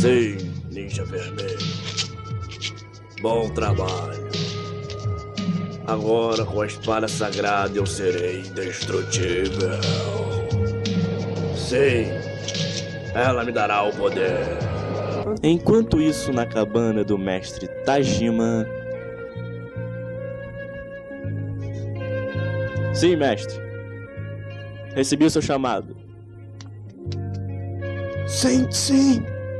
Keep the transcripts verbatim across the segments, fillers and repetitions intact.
Sim, ninja vermelho. Bom trabalho. Agora com a espada sagrada eu serei indestrutível. Sim, ela me dará o poder. Enquanto isso, na cabana do mestre Tajima... Sim, mestre. Recebi o seu chamado. Sim, sim.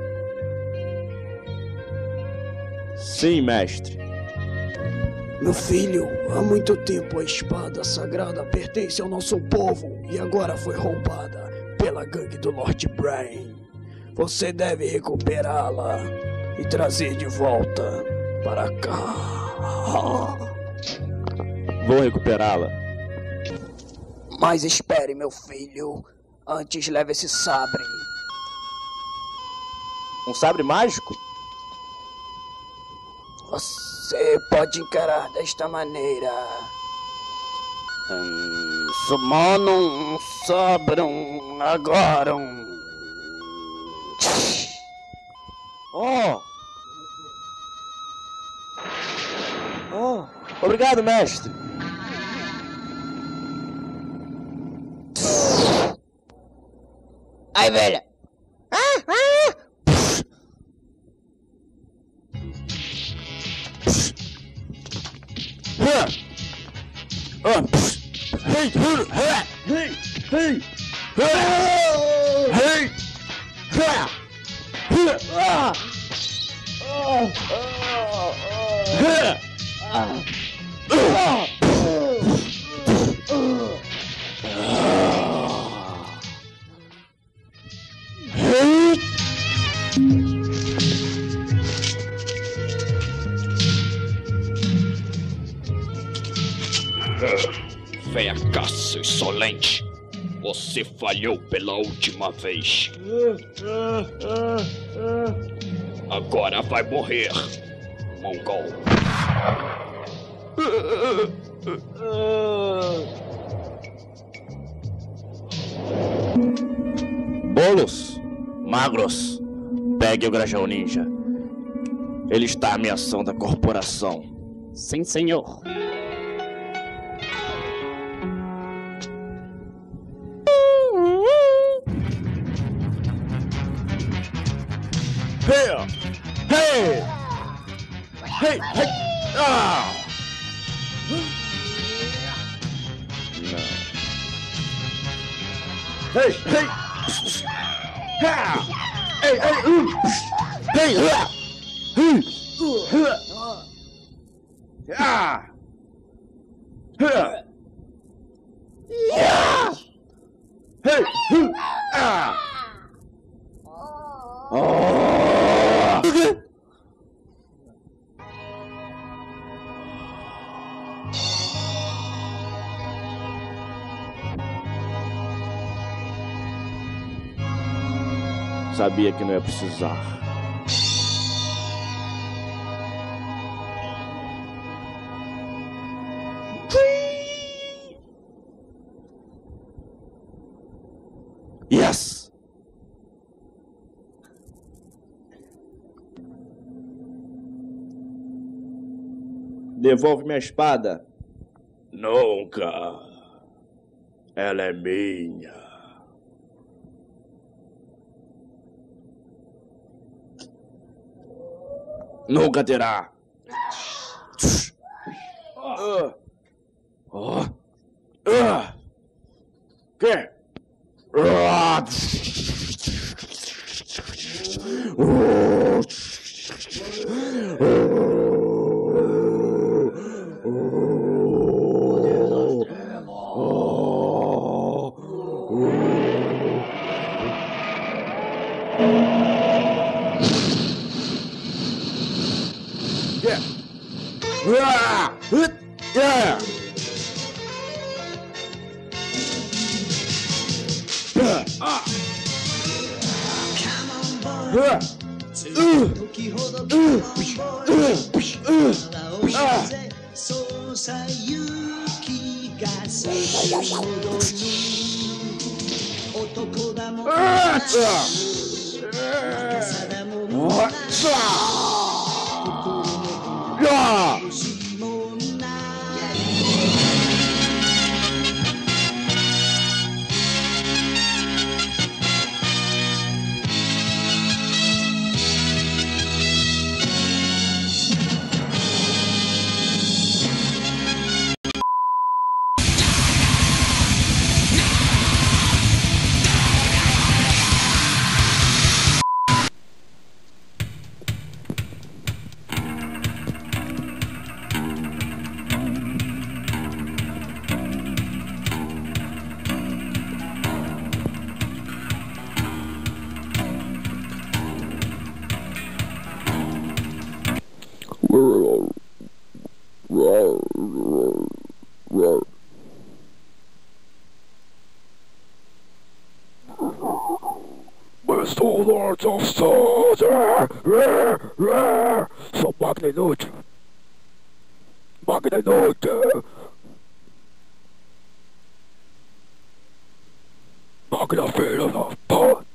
Sim, mestre. Meu filho, há muito tempo a espada sagrada pertence ao nosso povo e agora foi roubada pela gangue do Lord Brain. Você deve recuperá-la e trazer de volta para cá. Vou recuperá-la. Mas espere, meu filho. Antes leve esse sabre. Um sabre mágico? Você pode encarar desta maneira. Hum, Summonum Sabrum agora. Oh! Oh! Obrigado, mestre! Aí, velha! Ah, ah. Hey, hey, hey, hey, hey, Fracasso insolente. Você falhou pela última vez. Agora vai morrer, mongol. Bolos, magros, pegue o Grajão Ninja. Ele está ameaçando a corporação. Sim, senhor. Hey! Hey! Hey! Hey! Ah! Hey! Hey! Ha! Hey! Hey! Uh! Hey! Ha! Hey! Uh! Ah! Ha! Yeah! Hey! Uh! Ah! Oh! Sabia que não ia precisar. Yes! Devolve minha espada. Nunca. Ela é minha. Nunca terá. Uh. Oh. Uh. Que? Uh. sou Lord of Souls. Sou máquina inútil. Máquina inútil. Máquina filha da puta.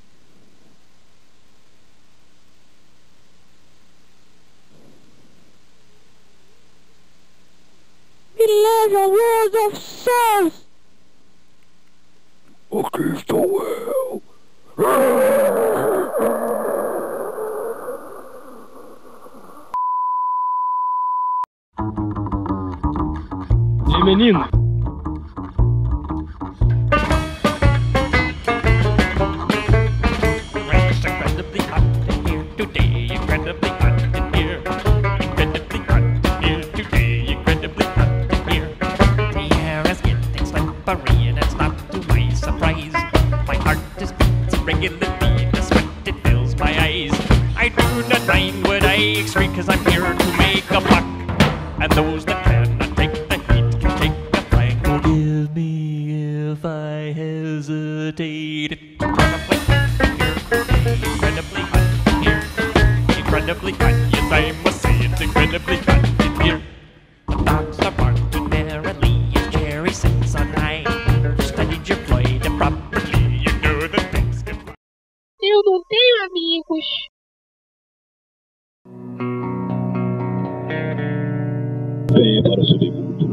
Beleza, Lord of Souls. Aqui estou eu. E menino? It's incredibly hot in here today, incredibly hot in here, incredibly hot in here today, incredibly hot in here. The air is getting slippery and it's not to my surprise. My heart is beating regularly and the sweat it fills my eyes. I do not mind what I shriek cause I'm here to make a buck, and those that cannot take the heat can take the flag. Forgive me if I hesitate. Incredibly hot in here, incredibly hot, yes I must say it's incredibly hot in here. Dogs are barking merrily as Jerry sits on high. Studied your Floyd properly, you know that things get by. Eu não tenho amigos. Venha para o submundo.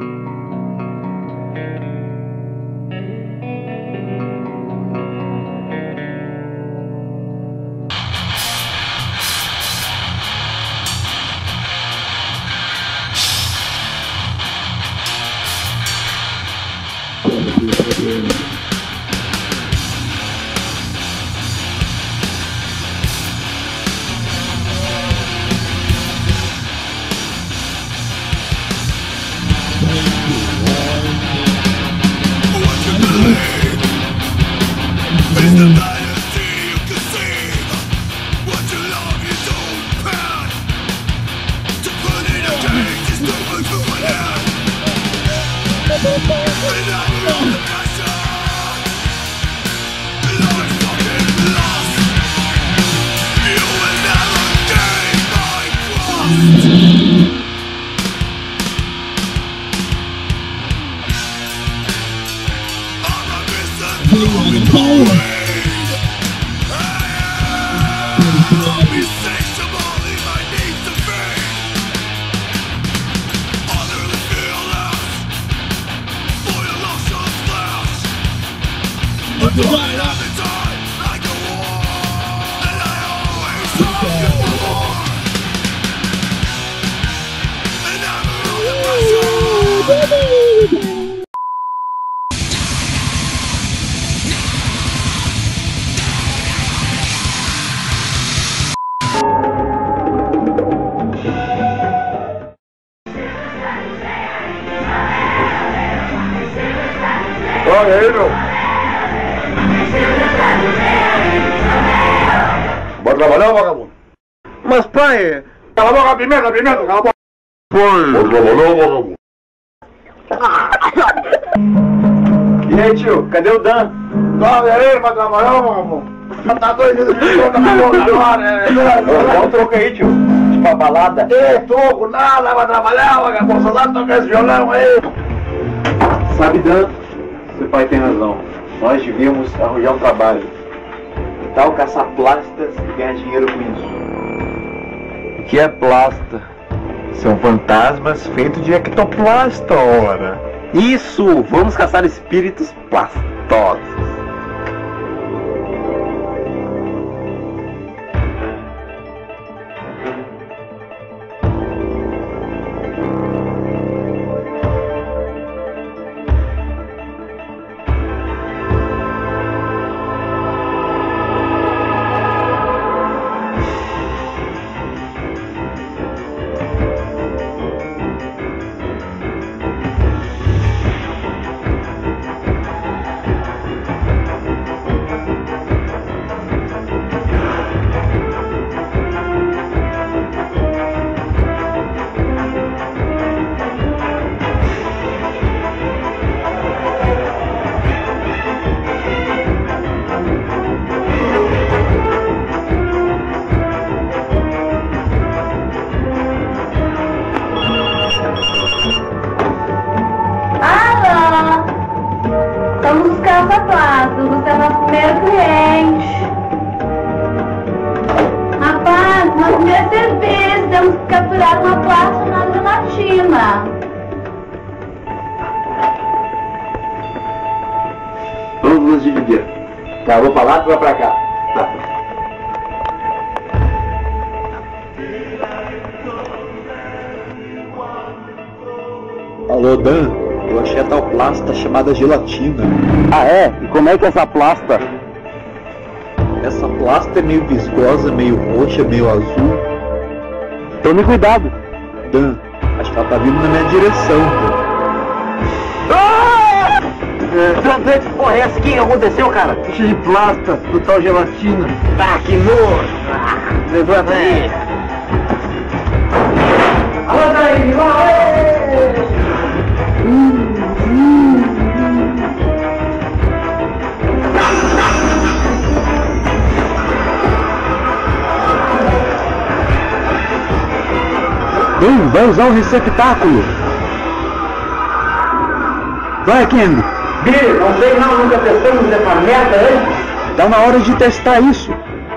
Olha aí, meu. Bora trabalhar, vagabundo? Mas, pai... Cala a boca, pimenta, pimenta, cala a boca. Pai... Bora trabalhar, vagabundo? E aí, tio? Cadê o Dan? Olha aí, vai trabalhar, vagabundo? Tá doido, troca na boca agora, Dá um troco aí, tio. Tipo a balada. Ei, troco, nada, vai trabalhar, vagabundo. Só dá tocar esse violão aí. Sabe, Dan? Seu pai tem razão. Nós devíamos arranjar um trabalho. Tal caçar plastas e ganhar dinheiro com isso. O que é plasta? São fantasmas feitos de ectoplasta, ora. Isso! Vamos caçar espíritos plastosos. Dessa vez temos que capturar uma plasta na gelatina. Vamos nos dividir. Tá, vou pra lá, tu vai pra cá. Tá. Alô, Dan, eu achei a tal plasta chamada gelatina. Ah, é? E como é que é essa plasta? Essa plasta é meio viscosa, meio roxa, meio azul. Tome cuidado. Dan, acho que ela tá vindo na minha direção. Ah! É, que porra é essa? O que aconteceu, cara? Cheio de plasta, do tal gelatina. Ah, que nojo! Ah, levanta aí. Alô, daí, vai! Bem, vai usar o receptáculo. Vai, Ken. Billy, não sei não, nunca testamos essa merda antes. Tá na hora de testar isso.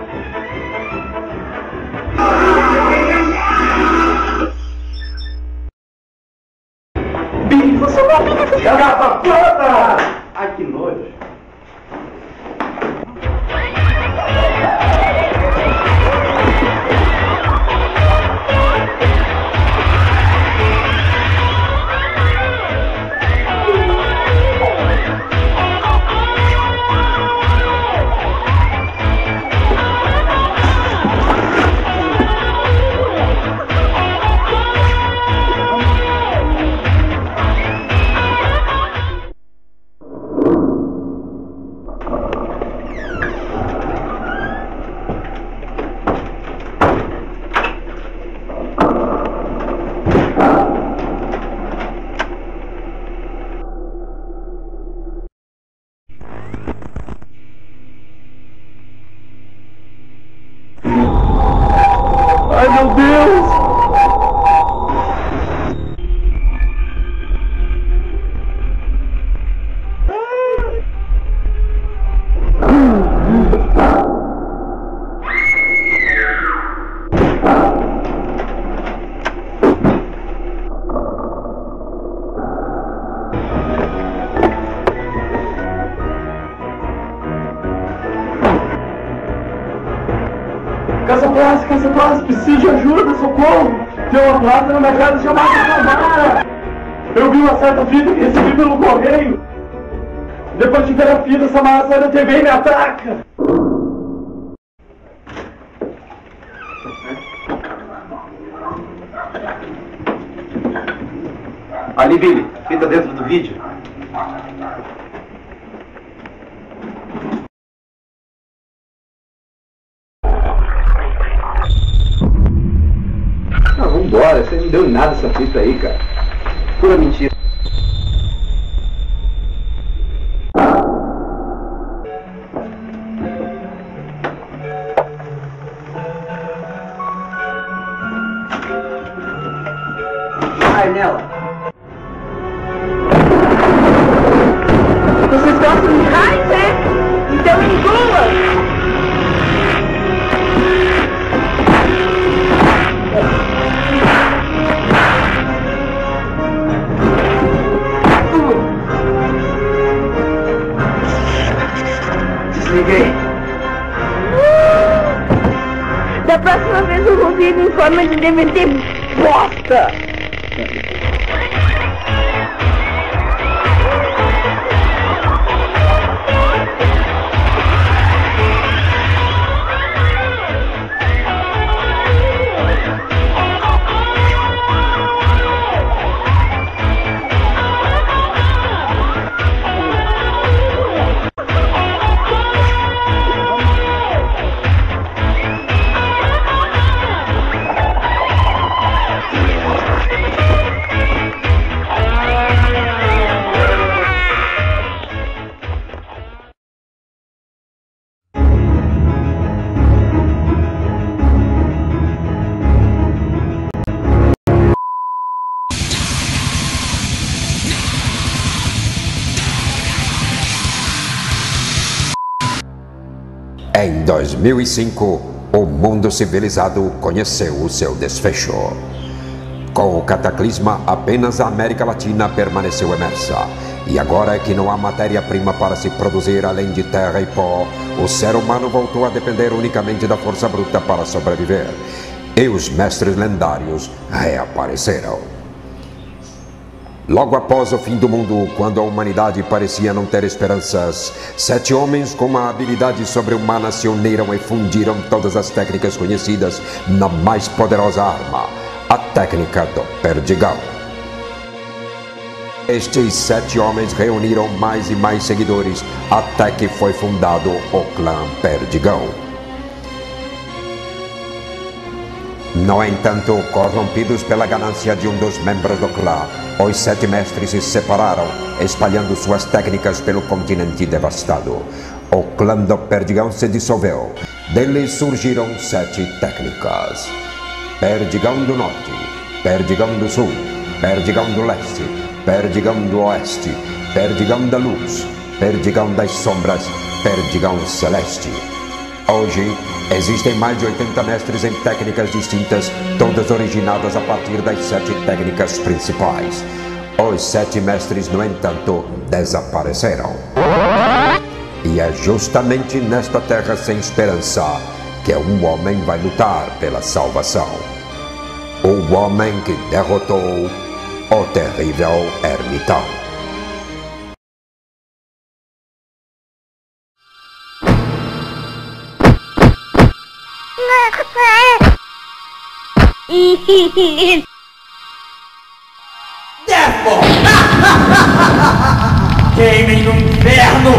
Billy, você não fica com jogar pra puta! Ai, que nojo. Ai, meu Deus! Casa Plástica, Casa Plástica, preciso de ajuda, socorro! Tem uma plástica na minha casa chamada Samara! Eu vi uma certa fita que recebi pelo correio! Depois de ver a fita, Samara sai da T V e me ataca! Ali, Billy, fita dentro do vídeo. Ah, vambora, você não deu em nada essa fita aí, cara. Pura mentira. Vai nela. Vocês gostam de raios, é? Então engula! Desliguei. Da próxima vez eu vou vir em forma de D V D bosta! Em dois mil e cinco, o mundo civilizado conheceu o seu desfecho. Com o cataclisma, apenas a América Latina permaneceu emersa. E agora que não há matéria-prima para se produzir além de terra e pó, o ser humano voltou a depender unicamente da força bruta para sobreviver. E os mestres lendários reapareceram. Logo após o fim do mundo, quando a humanidade parecia não ter esperanças, sete homens com uma habilidade sobre-humana se uniram e fundiram todas as técnicas conhecidas na mais poderosa arma, a técnica do perdigão. Estes sete homens reuniram mais e mais seguidores até que foi fundado o clã Perdigão. No entanto, corrompidos pela ganância de um dos membros do clã, os sete mestres se separaram, espalhando suas técnicas pelo continente devastado. O clã do Perdigão se dissolveu. Deles surgiram sete técnicas: Perdigão do Norte, Perdigão do Sul, Perdigão do Leste, Perdigão do Oeste, Perdigão da Luz, Perdigão das Sombras, Perdigão Celeste. Hoje, existem mais de oitenta mestres em técnicas distintas, todas originadas a partir das sete técnicas principais. Os sete mestres, no entanto, desapareceram. E é justamente nesta terra sem esperança que um homem vai lutar pela salvação. O homem que derrotou o terrível ermitão. Devil! Queimem no inferno!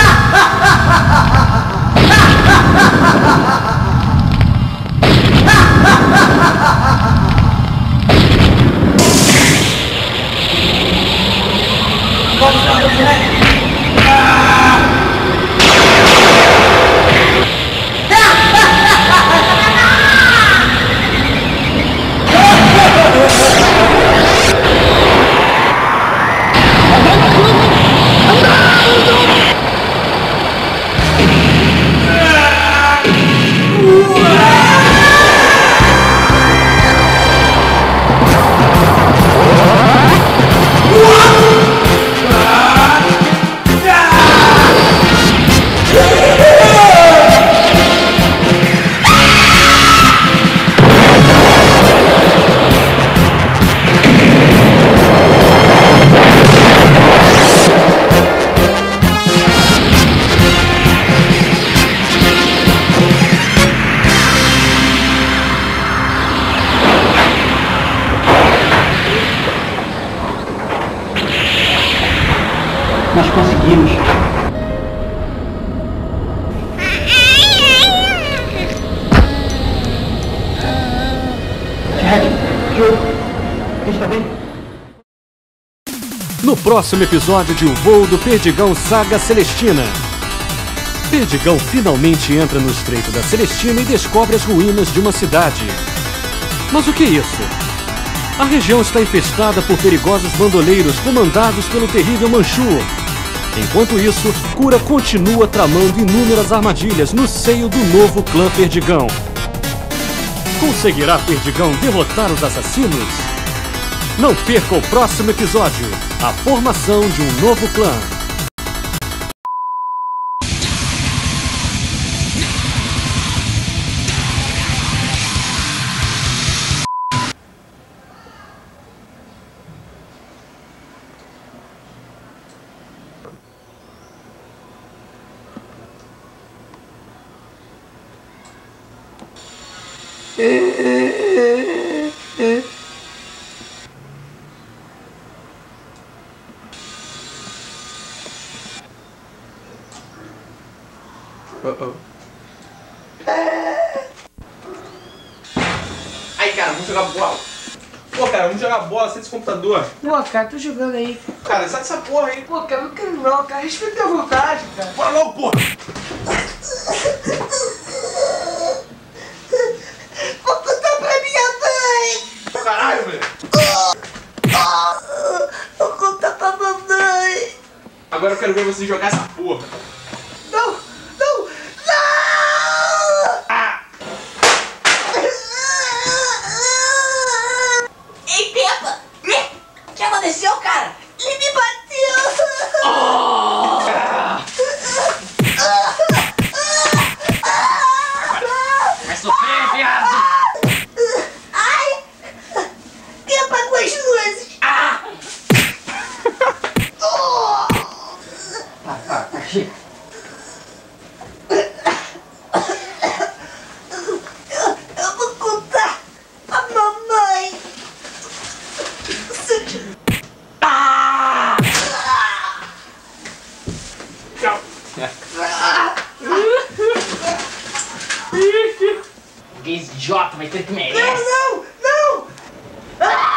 Nós conseguimos. Jack, Joe, está bem? No próximo episódio de O Voo do Perdigão Saga Celestina. Perdigão finalmente entra no Estreito da Celestina e descobre as ruínas de uma cidade. Mas o que é isso? A região está infestada por perigosos bandoleiros comandados pelo terrível Manchu. Enquanto isso, Cura continua tramando inúmeras armadilhas no seio do novo clã Perdigão. Conseguirá Perdigão derrotar os assassinos? Não perca o próximo episódio, a formação de um novo clã. Uh-oh. Aí, cara, vamos jogar bola. Pô, cara, vamos jogar bola, sai desse computador. Pô, cara, tô jogando aí. Cara, sai dessa porra aí. Pô, cara, não quero não, cara. Respeita a vontade, cara. Bora logo, porra. Vou contar pra minha mãe. Caralho, velho. Vou contar pra mamãe. Agora eu quero ver você jogar essa porra. Não, não, não! Ah! Esse idiota vai ter que merece. Não, não, não! Ah!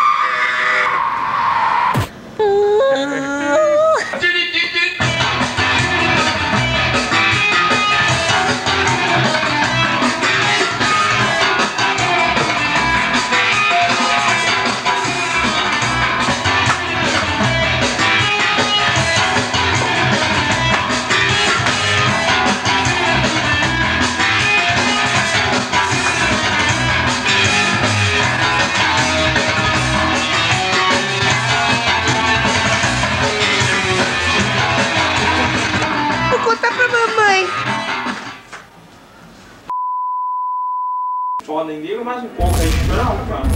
Foda, ninguém mais um pouco aí. Não, cara.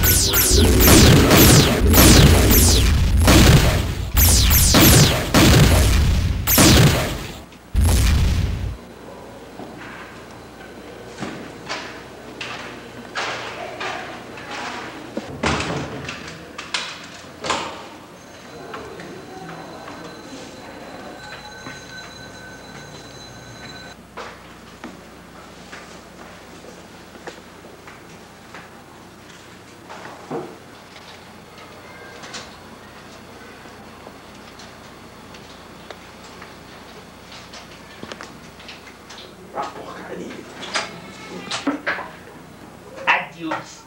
Ah, porcaria. Adeus.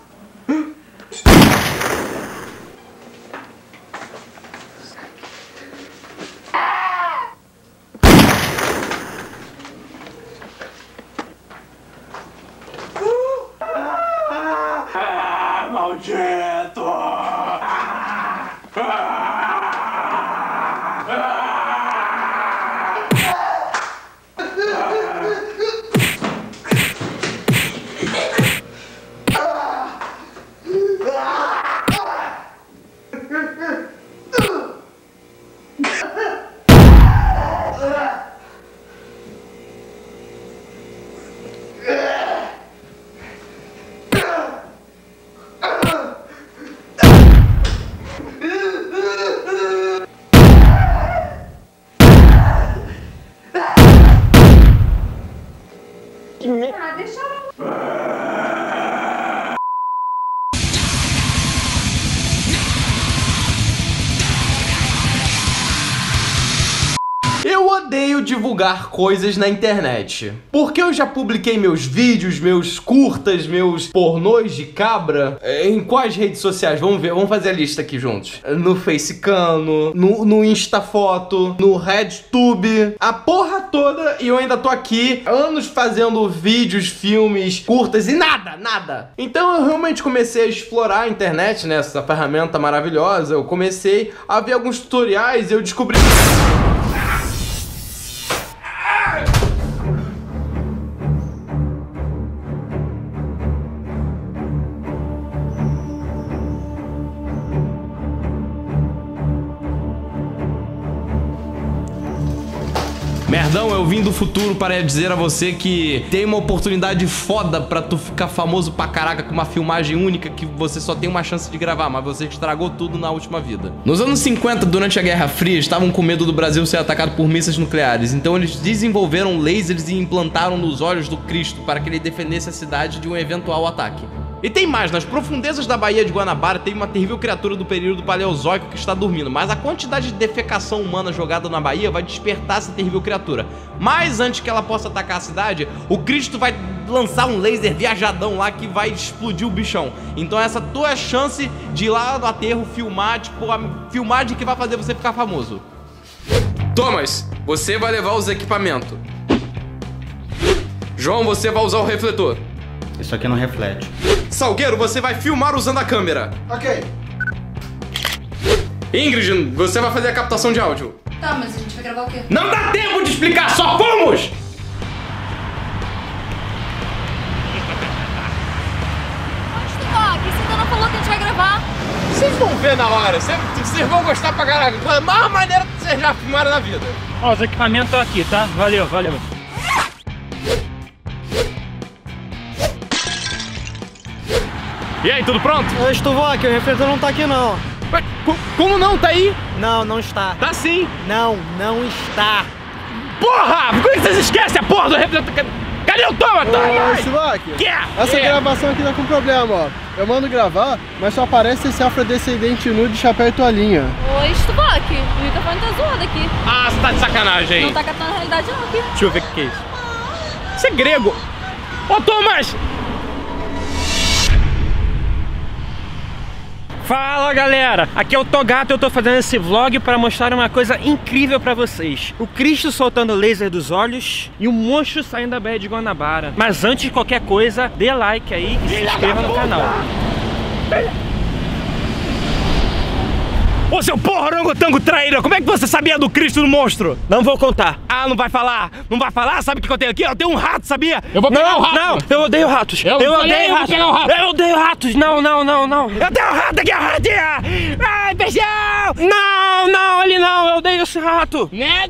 Ah, maldito! Ah, ah, Ah, deixa eu... Eu odeio divulgar coisas na internet, porque eu já publiquei meus vídeos, meus curtas, meus pornôs de cabra. Em quais redes sociais? Vamos ver, vamos fazer a lista aqui juntos. No Facecano, no, no Instafoto, no RedTube, a porra toda, e eu ainda tô aqui anos fazendo vídeos, filmes, curtas e nada, nada. Então eu realmente comecei a explorar a internet, né, essa ferramenta maravilhosa. Eu comecei a ver alguns tutoriais e eu descobri... Merdão, eu vim do futuro para dizer a você que tem uma oportunidade foda pra tu ficar famoso pra caraca com uma filmagem única que você só tem uma chance de gravar, mas você estragou tudo na última vida. Nos anos cinquenta, durante a Guerra Fria, estavam com medo do Brasil ser atacado por mísseis nucleares, então eles desenvolveram lasers e implantaram nos olhos do Cristo para que ele defendesse a cidade de um eventual ataque. E tem mais, nas profundezas da Baía de Guanabara tem uma terrível criatura do período paleozoico que está dormindo, mas a quantidade de defecação humana jogada na Baía vai despertar essa terrível criatura. Mas antes que ela possa atacar a cidade, o Cristo vai lançar um laser viajadão lá que vai explodir o bichão. Então essa é a tua chance de ir lá no aterro filmar, tipo, a filmagem que vai fazer você ficar famoso. Thomas, você vai levar os equipamentos. João, você vai usar o refletor. Isso aqui não reflete. Salgueiro, você vai filmar usando a câmera. Ok. Ingrid, você vai fazer a captação de áudio. Tá, mas a gente vai gravar o quê? Não dá tempo de explicar, só vamos! Onde tu vai? Você ainda não falou que a gente vai gravar. Vocês vão ver na hora, vocês vão gostar pra caralho. Foi a maior maneira que vocês já filmaram na vida. Ó, os equipamentos estão aqui, tá? Valeu, valeu. E aí, tudo pronto? Eu estou aqui, o refletor não tá aqui não. Mas, como não? Tá aí? Não, não está. Tá sim. Não, não está. Porra! Por que vocês esquecem a porra do refletor? Cadê o Thomas? Ô, Sivak, essa gravação aqui tá com problema, ó. Eu mando gravar, mas só aparece esse afrodescendente nu de chapéu e toalhinha. Oi, Sivak, o microfone tá zoado aqui. Ah, você tá de sacanagem, hein? Não tá catando a realidade não aqui. Deixa eu ver o que, que é isso. Isso é grego. Ô, Thomas! Fala galera, aqui é o Togato e eu tô fazendo esse vlog para mostrar uma coisa incrível pra vocês. O Cristo soltando laser dos olhos e o monstro saindo da Baía de Guanabara. Mas antes de qualquer coisa, dê like aí e se inscreva no canal. Ô seu porra, orangotango traíra, como é que você sabia do Cristo do monstro? Não vou contar. Ah, não vai falar? Não vai falar? Sabe o que eu tenho aqui? Eu tenho um rato, sabia? Eu vou pegar não, o rato. Não, eu odeio ratos. Eu, eu odeio ratos. Eu, rato. eu odeio ratos. Não, não, não, não. Eu tenho um rato aqui, ratinha. Ai, beijão. Não, não, ele não. Eu odeio esse rato.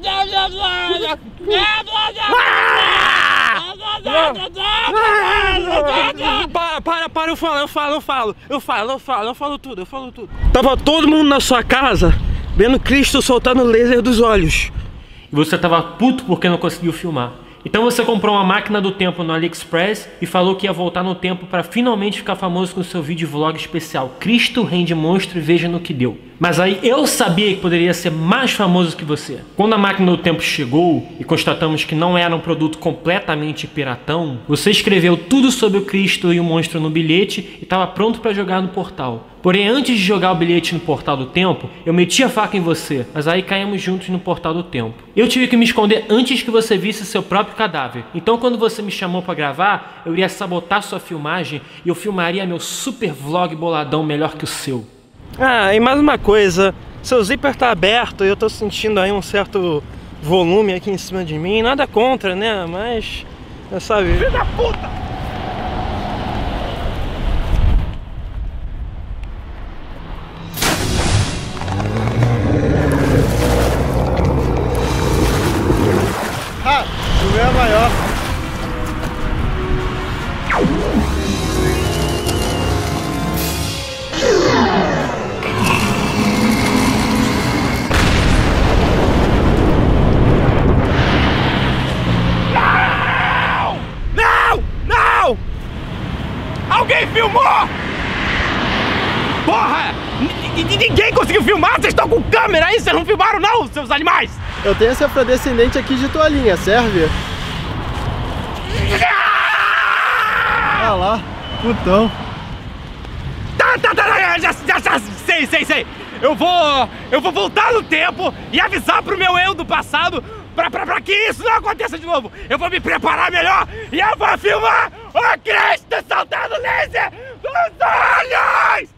Para, para, para, eu falo, eu falo, eu falo, eu falo, eu falo, eu falo tudo, eu falo tudo. Tava todo mundo na sua casa vendo Cristo soltando laser dos olhos. E você tava puto porque não conseguiu filmar. Então você comprou uma máquina do tempo no AliExpress e falou que ia voltar no tempo para finalmente ficar famoso com o seu vídeo vlog especial Cristo rende monstro e veja no que deu. Mas aí eu sabia que poderia ser mais famoso que você. Quando a máquina do tempo chegou e constatamos que não era um produto completamente piratão, você escreveu tudo sobre o Cristo e o monstro no bilhete e estava pronto para jogar no portal. Porém, antes de jogar o bilhete no portal do tempo, eu meti a faca em você, mas aí caímos juntos no portal do tempo. Eu tive que me esconder antes que você visse seu próprio cadáver. Então quando você me chamou para gravar, eu iria sabotar sua filmagem e eu filmaria meu super vlog boladão melhor que o seu. Ah, e mais uma coisa, seu zíper tá aberto e eu tô sentindo aí um certo volume aqui em cima de mim. Nada contra, né, mas... sabe... Filho da puta! Ah, o meu é maior. Não! Não! Não! Alguém filmou! Porra! N- ninguém conseguiu filmar! Vocês estão com câmera aí? Vocês não filmaram não, seus animais! Eu tenho esse afrodescendente aqui de toalhinha, serve? Ah lá, putão. Tá, tá, tá, já, já, já, sei, sei, sei. Eu vou, eu vou voltar no tempo e avisar pro meu eu do passado pra, pra, pra que isso não aconteça de novo. Eu vou me preparar melhor e eu vou filmar o Cristo soltando laser dos olhos!